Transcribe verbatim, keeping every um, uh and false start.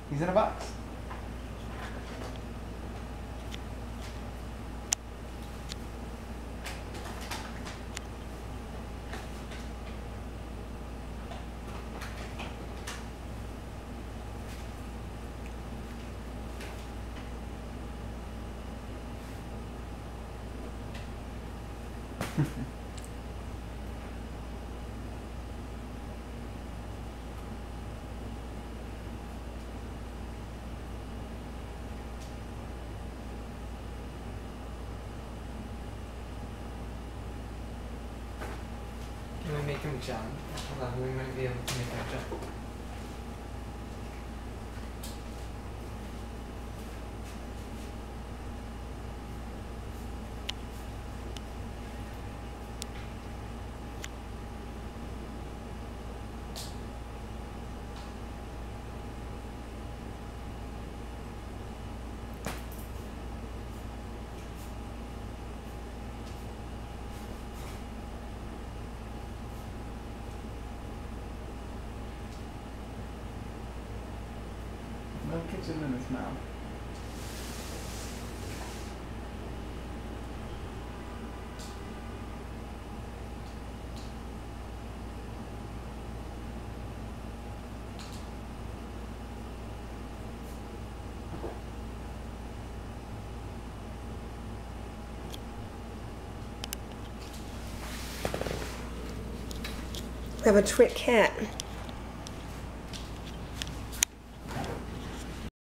He's in a box. Can we make him jump? Hold on, we might be able to make him jump. No kitchen in his mouth. We have a trick cat.